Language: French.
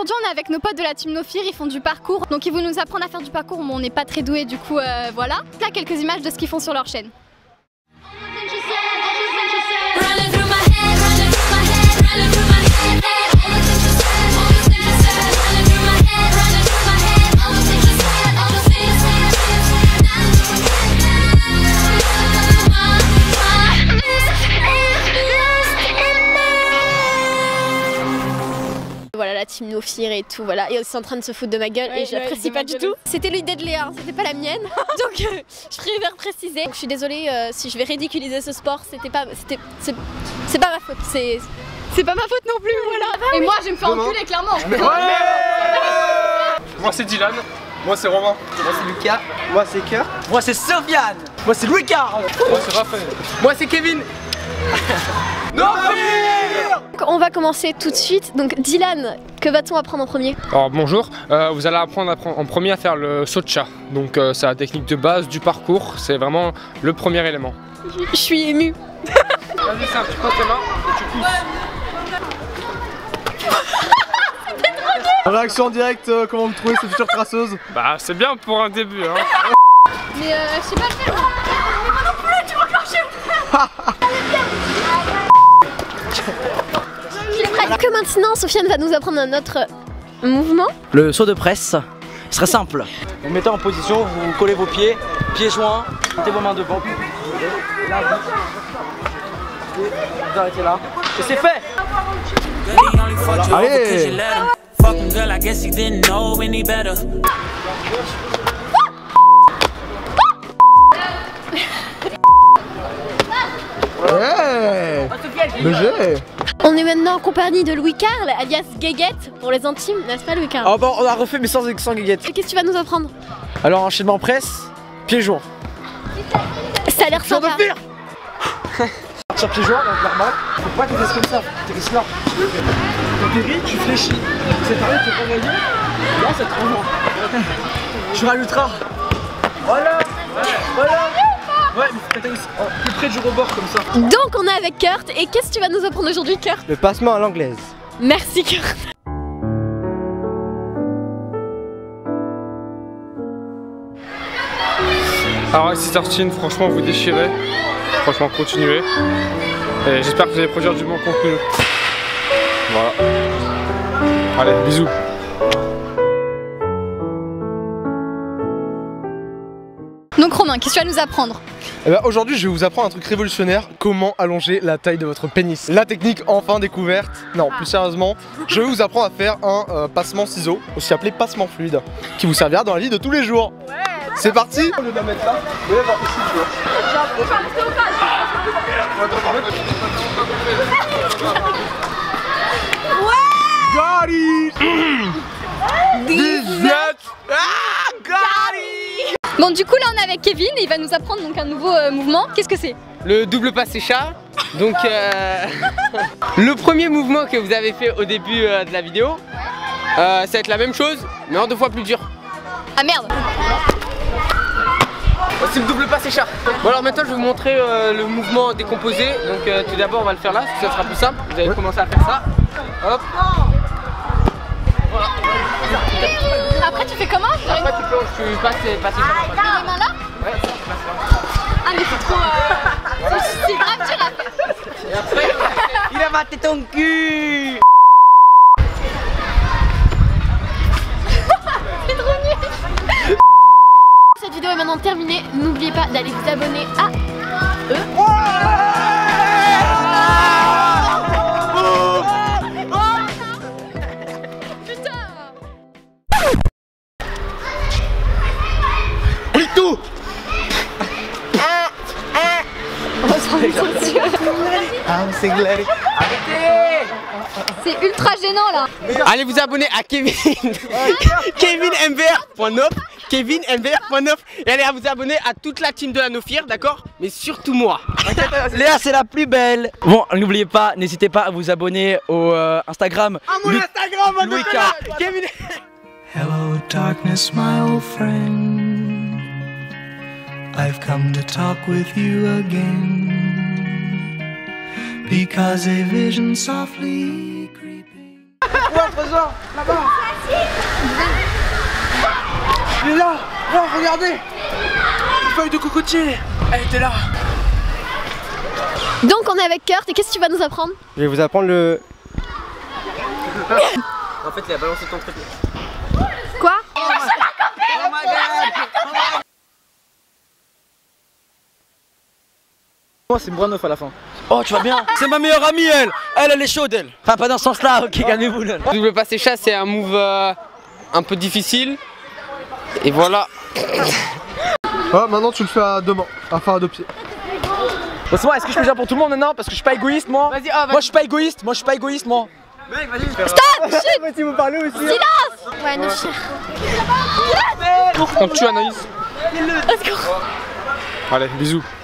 aujourd'hui on est avec nos potes de la team Nofir, ils font du parcours. Donc ils vont nous apprendre à faire du parcours, mais on n'est pas très doués du coup voilà. Là quelques images de ce qu'ils font sur leur chaîne. Voilà la team Nofir et tout, voilà. Et aussi en train de se foutre de ma gueule et je l'apprécie pas du tout. C'était l'idée de Léa, c'était pas la mienne. Donc je préfère préciser. Donc, je suis désolée si je vais ridiculiser ce sport, c'est pas ma faute, c'est pas ma faute non plus, voilà. Et moi je vais me faire enculer clairement. Moi c'est Dylan. Moi c'est Romain. Moi c'est Lucas. Moi c'est Kurt. Moi c'est Sofiane. Moi c'est Louis Carl. Moi c'est Raphaël. Moi c'est Kevin. On va commencer tout de suite. Donc Dylan, que va-t-on apprendre en premier? Alors bonjour, vous allez apprendre en premier à faire le saut de chat. Donc c'est la technique de base du parcours, c'est vraiment le premier élément. Je suis émue. Vas-y simple, tu poses tes mains et tu pousses. Réaction en direct, comment vous trouvez cette future traceuse? Bah c'est bien pour un début hein. Mais je sais pas le faire. Moi non plus, tu m'as que maintenant, Sofiane va nous apprendre un autre mouvement. Le saut de presse serait simple. Vous mettez en position, vous collez vos pieds, pieds joints, mettez vos mains devant. Là, vous arrêtez là. Et c'est fait. Allez. Ouais. On est maintenant en compagnie de Louis Carl, alias Guéguette pour les intimes, n'est-ce pas Louis Carl? Oh bon, on a refait mais sans guéguette. Qu'est-ce que tu vas nous apprendre? Alors enchaînement presse, pieds joints. Ça a l'air sympa. Sur pieds joints, donc normal. Faut pas que tu restes comme ça, tu restes là. Quand tu ris, tu fléchis. C'est pareil, tu peux pas gagner. Là, c'est trop loin. Tu rajouteras. Voilà. Voilà. Ouais, mais faut aussi plus près du rebord comme ça. Donc on est avec Kurt, et qu'est-ce que tu vas nous apprendre aujourd'hui Kurt? Le passement à l'anglaise. Merci Kurt. Alors ici Tartine, franchement vous déchirez. Franchement continuez. Et j'espère que vous allez produire du bon contenu. Voilà. Allez, bisous. Donc Romain, qu'est-ce que tu vas nous apprendre? Eh ben, aujourd'hui je vais vous apprendre un truc révolutionnaire, comment allonger la taille de votre pénis. La technique enfin découverte, non plus sérieusement, je vais vous apprendre à faire un passement ciseau, aussi appelé passement fluide, qui vous servira dans la vie de tous les jours. Ouais, c'est parti. Au lieu de la mettre là, vous allez voir ici, tu vois. Ouais. Got it. 19. Ah, got it. Bon du coup là on est avec Kevin et il va nous apprendre donc un nouveau mouvement. Qu'est-ce que c'est? Le double passé chat. Donc le premier mouvement que vous avez fait au début de la vidéo, ça va être la même chose mais en 2 fois plus dur. Ah merde. C'est le double passé chat. Bon alors maintenant je vais vous montrer le mouvement décomposé. Donc tout d'abord on va le faire là, parce que ça sera plus simple. Vous allez commencer à faire ça. Hop. Voilà. Après tu fais comment? Après tu passes les les mains là? Ouais, tu passes là. Ah mais c'est trop c'est grave dur à faire. Et après Il a maté ton cul. C'est trop nul. Cette vidéo est maintenant terminée. N'oubliez pas d'aller vous abonner à eux. C'est ultra gênant là. allez vous abonner à Kevin KevinMVR.9 KevinMVR.9 et allez vous abonner à toute la team de la Nofir, d'accord? Mais surtout moi. Léa c'est la plus belle. Bon, n'oubliez pas, n'hésitez pas à vous abonner au Instagram. À mon Instagram, Louis Carl. Kevin. Hello darkness my old friend, I've come to talk with you again, because a vision softly creeping trésor, là-bas. Il est là, là, regardez. Une feuille de cocotier, elle était là. Donc on est avec Kurt et qu'est-ce que tu vas nous apprendre? Je vais vous apprendre le... En fait, il a balancé ton truc. Quoi? Moi c'est Branoff à la fin. Oh tu vas bien? C'est ma meilleure amie elle est chaude elle. Enfin pas dans ce sens là, ok calmez-vous là. Double passé chat, c'est un move un peu difficile. Et voilà. Ah, maintenant tu le fais à deux mains, enfin à deux pieds. Bon c'est moi, est-ce que je peux dire pour tout le monde maintenant? Parce que je suis pas égoïste moi. Vas-y, moi je suis pas égoïste, moi. Mec, vas-y. Stop! Si vous parlez aussi. Silence! Ouais, no shit. On te tue Anaïs. Let's go. Allez, bisous.